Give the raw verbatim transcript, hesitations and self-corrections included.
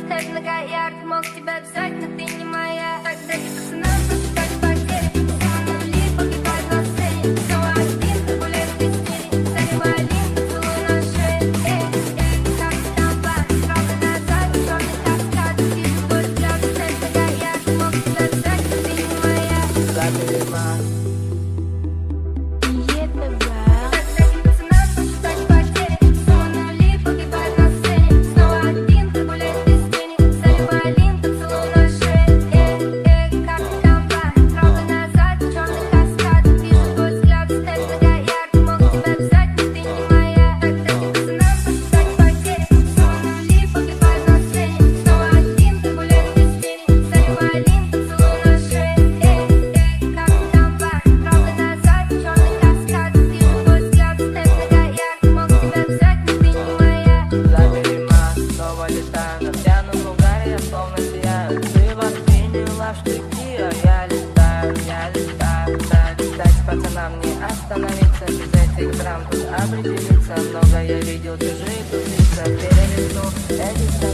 степь многоярд. Мог тебя взять, но ты не моя. Так дайте пацанам посчитать потери. Все нули погибают на сцене. Снова один, ты гуляешь без тени. Царь Малин, поцелуй на шее. Эй, эй, как там бар? Правда назад, черный каскад. Вижу твой взгляд, степь многоярд. Мог тебя взять, но ты не моя. Забери мат. Пацанам не остановиться без этих драм. Тут определиться много я видел чужие, тут лица перелистну эти